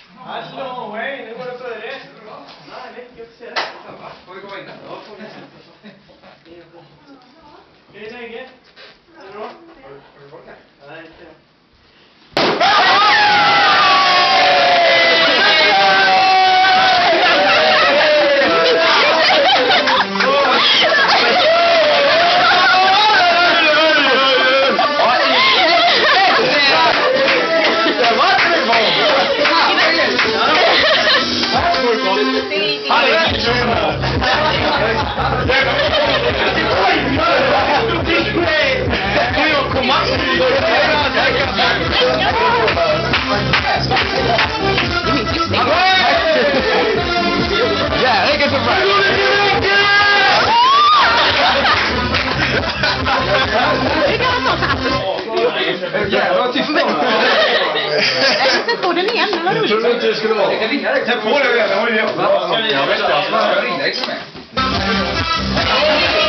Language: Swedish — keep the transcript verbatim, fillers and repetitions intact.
Hallå, hej, nu går det för dig. Nej, det är inte att se det. Får vi komma in där? Ja, får vi se. Hur är läget? Är det bra? Har du varit där? Nej, inte jag. Jävlar, tyst då! Sätt på den igen, det var roligt. Jag trodde inte det skulle vara. Jag kan ringa dig. Sätt på det igen, det var ju det. Jag vet inte, jag ska ringa dig som är.